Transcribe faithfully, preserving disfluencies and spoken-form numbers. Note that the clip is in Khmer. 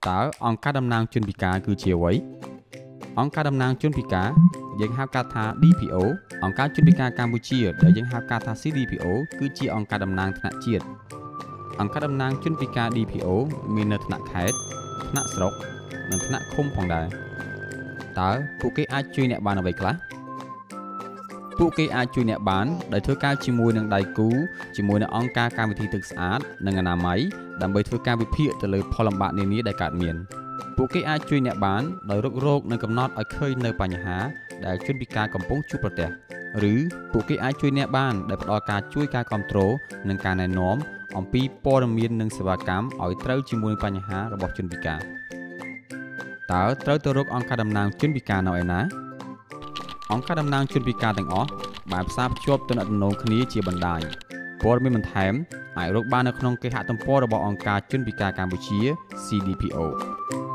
តើអង្គការតំណាងជនពិការគឺជាអ្វីអង្គការតំណាងជនពិការយើងហៅកាត់ថា D P O អង្គការជនពិការកម្ពុជាដែលយើងហៅកាត់ថា C D P O គឺជាអង្គការតំណាងថ្នាក់ជាតិអង្គការតំណាងជនពិការ D P O មាននៅថ្នាក់ខេត្តថ្នាក់ស្រុកនិងថ្នាក់ឃុំផងដែរតើពួកគេអាចជួយអ្នកបានអ្វីខ្លះពួកគេអាចជួយអ្នកបានដោយធ្វើការជាមួយនឹងដៃគូជាមួយនឹងអង្គការកម្មវិធីទឹកស្អាតនិងអនាម័យដើម្បីធ្វើការវិភាគទៅលើផលលំបាកនានាដែលកើតមានពួកគេអាចជួយអ្នកបានដោយរុករកនិងកំណត់ឲ្យឃើញនៅបញ្ហាដែលជនពិការកំពុងជួបប្រទះឬពួកគេអាចជួយអ្នកបានដោយផ្ដល់ការជួយការគ្រប់គ្រងនិងការណែនាំអំពីព័ត៌មាននិងសេវាកម្មឲ្យត្រូវជាមួយនឹងបញ្ហារបស់ជនពិការតើត្រូវទៅរកអង្គការតំណាងជនពិការនៅឯណាអង្គការតំណាងជនពិការទាំងអស់បានផ្សារភ្ជាប់ទំនាក់ទំនងគ្នាជាបណ្ដាញព័ត៌មានបន្ថែមអាចរកបាននៅក្នុងគេហទំព័ររបស់អង្គការជនពិការកម្ពុជា C D P O